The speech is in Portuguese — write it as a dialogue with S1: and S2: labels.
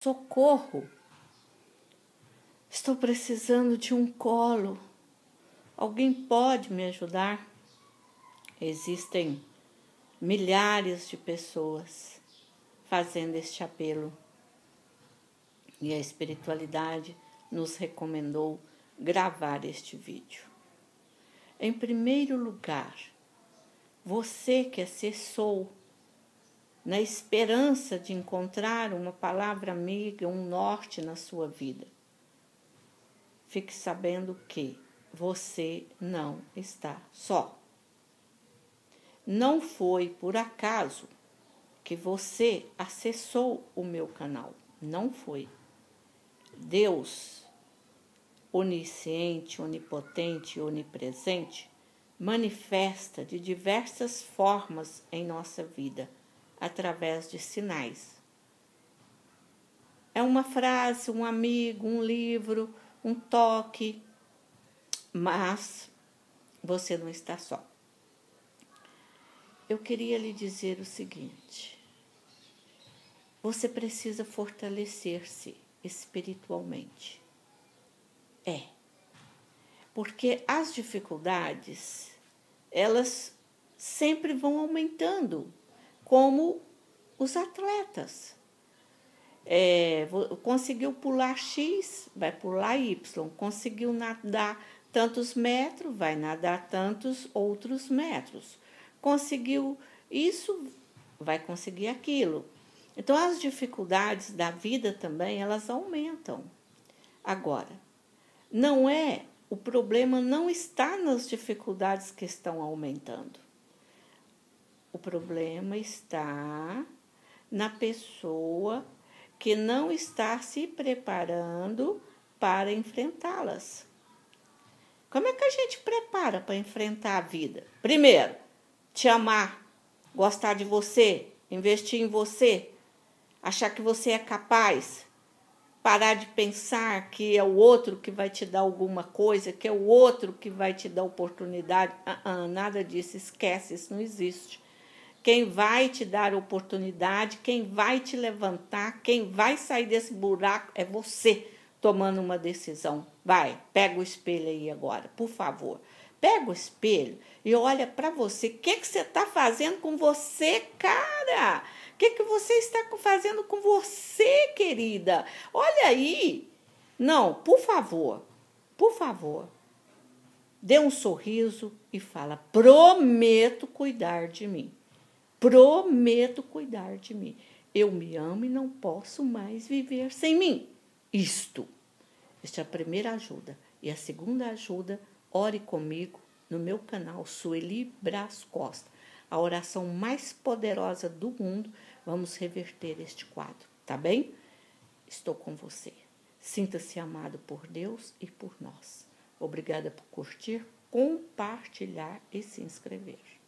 S1: Socorro! Estou precisando de um colo. Alguém pode me ajudar? Existem milhares de pessoas fazendo este apelo. E a espiritualidade nos recomendou gravar este vídeo. Em primeiro lugar, você que acessou na esperança de encontrar uma palavra amiga, um norte na sua vida, fique sabendo que você não está só. Não foi por acaso que você acessou o meu canal. Não foi. Deus, onisciente, onipotente e onipresente, manifesta de diversas formas em nossa vida, através de sinais. É uma frase, um amigo, um livro, um toque, mas você não está só. Eu queria lhe dizer o seguinte: você precisa fortalecer-se espiritualmente. Porque as dificuldades, elas sempre vão aumentando, como os atletas. Conseguiu pular X, vai pular Y. Conseguiu nadar tantos metros, vai nadar tantos outros metros. Conseguiu isso, vai conseguir aquilo. Então, as dificuldades da vida também, elas aumentam. Agora, o problema não está nas dificuldades que estão aumentando. O problema está na pessoa que não está se preparando para enfrentá-las. Como é que a gente prepara para enfrentar a vida? Primeiro, te amar, gostar de você, investir em você, achar que você é capaz, parar de pensar que é o outro que vai te dar alguma coisa, que é o outro que vai te dar oportunidade. Nada disso, esquece, isso não existe. Quem vai te dar oportunidade, quem vai te levantar, quem vai sair desse buraco é você, tomando uma decisão. Vai, pega o espelho aí agora, por favor. Pega o espelho e olha para você. O que você está fazendo com você, cara? O que você está fazendo com você, querida? Olha aí. Não, por favor, dê um sorriso e fala: prometo cuidar de mim. Prometo cuidar de mim. Eu me amo e não posso mais viver sem mim. Esta é a primeira ajuda. E a segunda ajuda, ore comigo no meu canal Sueli Braz Costa. A oração mais poderosa do mundo. Vamos reverter este quadro, tá bem? Estou com você. Sinta-se amado por Deus e por nós. Obrigada por curtir, compartilhar e se inscrever.